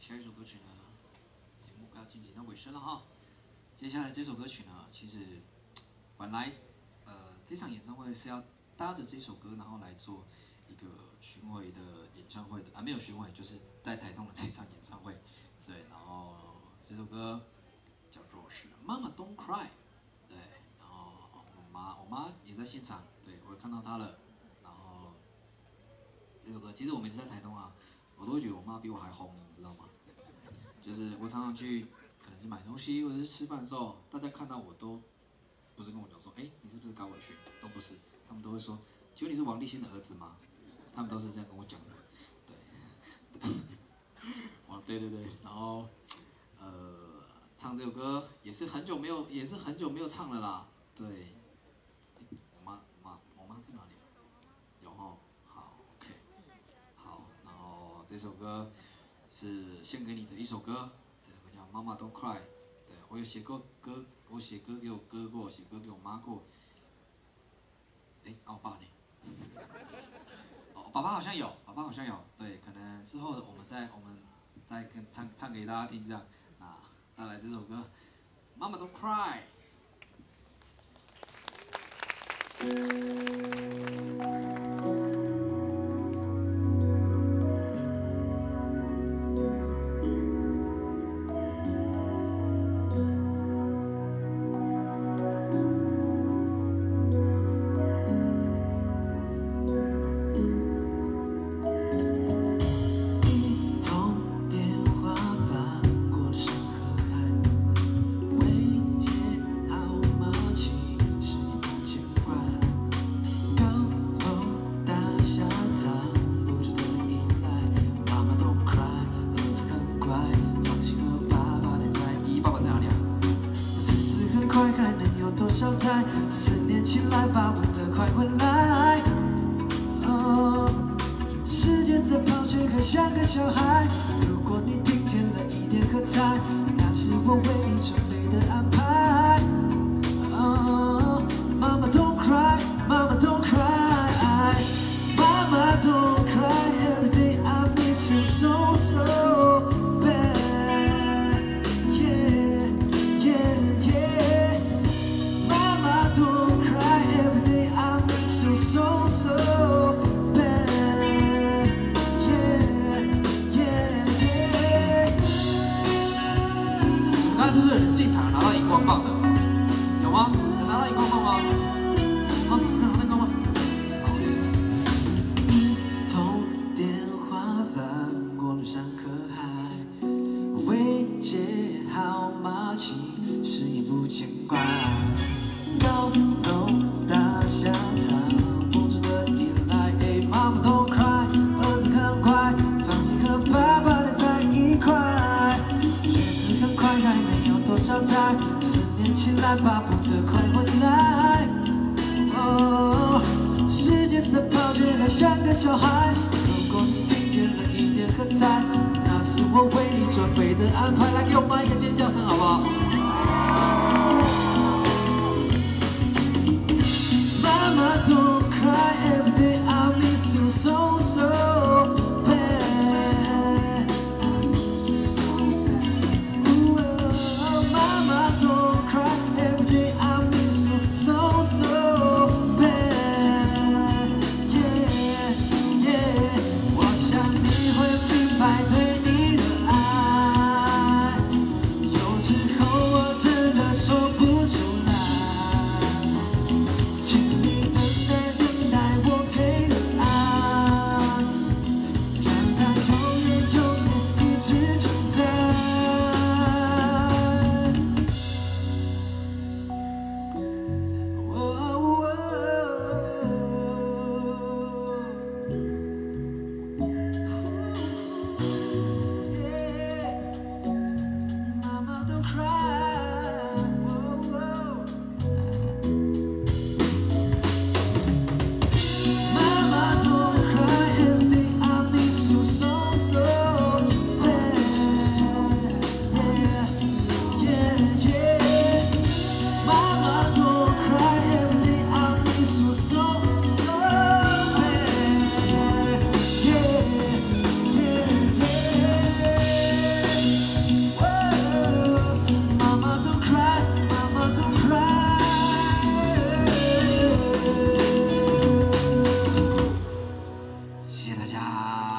下一首歌曲呢，节目要进行到尾声了哈。接下来这首歌曲呢，其实本来这场演唱会是要搭着这首歌，然后来做一个巡回的演唱会的啊，没有巡回，就是在台东的这场演唱会。对，然后这首歌叫做是《Mama Don't Cry》，对，然后我妈也在现场，对我也看到她了。然后这首歌，其实我每次在台东啊，我都会觉得我妈比我还红，你知道吗？就是我常常去，可能是买东西或者是吃饭的时候，大家看到我都不是跟我讲说，哎，你是不是高伟轩？都不是，他们都会说，请问你是王立新的儿子吗？他们都是这样跟我讲的，对。哦，对对对，然后唱这首歌也是很久没有唱了啦。对，我妈在哪里啊？有哦，好 ，OK， 好，然后这首歌是献给你的一首歌，这首歌叫《Mama Don't Cry》。对，我有写过歌，我写歌给我哥过，写歌给我妈过。哎，我爸呢？哦，爸爸好像有，对，可能之后我们再唱给大家听这样。啊，带来这首歌《Mama Don't Cry》。 思念起来，巴不得快回来。哦，时间在跑，却还像个小孩。如果你听见了一点喝彩，那是我为你准备的安排。哦 ，Mama don't cry, Mama don't cry, Mama don't cry. Every day I miss you so so bad. Yeah, yeah, yeah. Mama don't cry. Every day I miss you so so bad. Yeah, yeah, yeah. 刚才是不是有人进场拿到荧光棒的？有吗？有拿到荧光棒吗？好，拿到荧光棒。好， 一通电话翻过了山和海，未接号码请示也不见怪。高楼大厦藏不住的依赖。Mama don't cry， 儿子很快放弃和爸爸的在一块。日子很快，还能有多少载？思念起来，巴不得快回来。哦，时间在跑，却还像个小孩。如果你听见了一点喝彩，那是我为你准备的安排。来，给我妈一个尖叫声，好不好？Mama don't cry, every day I miss you so so bad. Ooh, Mama don't cry, every day I miss you so so bad. Yeah, yeah. 我想你会明白对你的爱，有时候。 大家。